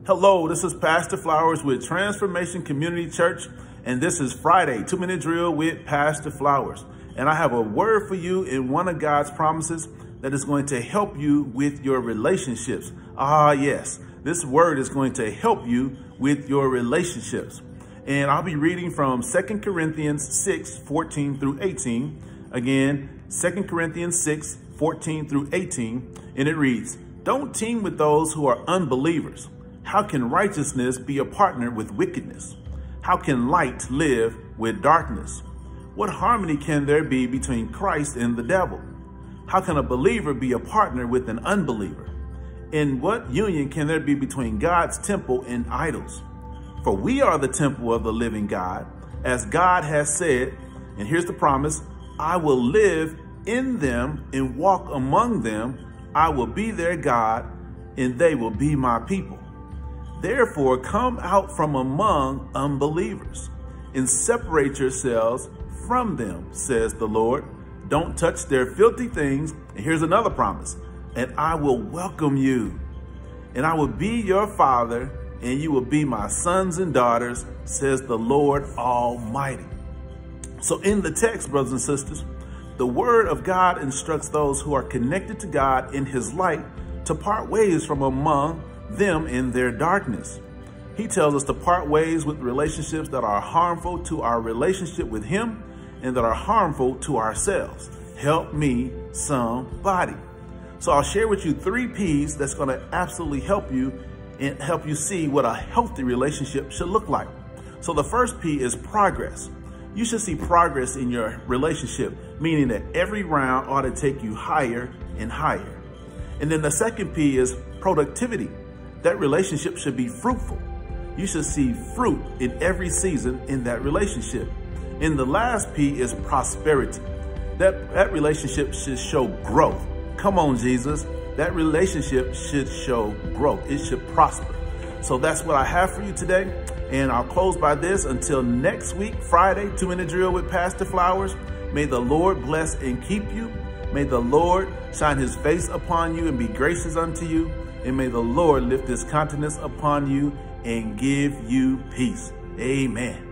Hello, this is Pastor Flowers with Transformation Community Church, and this is Friday, 2-Minute Drill with Pastor Flowers. And I have a word for you in one of God's promises that is going to help you with your relationships. Yes, this word is going to help you with your relationships. And I'll be reading from 2 Corinthians 6, 14 through 18. Again, 2 Corinthians 6, 14 through 18. And it reads, "Don't team with those who are unbelievers. How can righteousness be a partner with wickedness? How can light live with darkness? What harmony can there be between Christ and the devil? How can a believer be a partner with an unbeliever? In what union can there be between God's temple and idols? For we are the temple of the living God, as God has said, and here's the promise, I will live in them and walk among them. I will be their God, and they will be my people. Therefore, come out from among unbelievers and separate yourselves from them, says the Lord. Don't touch their filthy things." And here's another promise, "And I will welcome you, and I will be your father, and you will be my sons and daughters, says the Lord Almighty." So in the text, brothers and sisters, the word of God instructs those who are connected to God in his light to part ways from among them in their darkness. He tells us to part ways with relationships that are harmful to our relationship with him and that are harmful to ourselves. Help me, somebody. So I'll share with you 3 P's that's going to absolutely help you and help you see what a healthy relationship should look like. So the first P is progress. You should see progress in your relationship, meaning that every round ought to take you higher and higher. And then the second P is productivity. That relationship should be fruitful. You should see fruit in every season in that relationship. And the last P is prosperity. That relationship should show growth. Come on, Jesus. That relationship should show growth. It should prosper. So that's what I have for you today. And I'll close by this. Until next week, Friday, 2-Minute Drill with Pastor Flowers. May the Lord bless and keep you. May the Lord shine his face upon you and be gracious unto you. And may the Lord lift his countenance upon you and give you peace. Amen.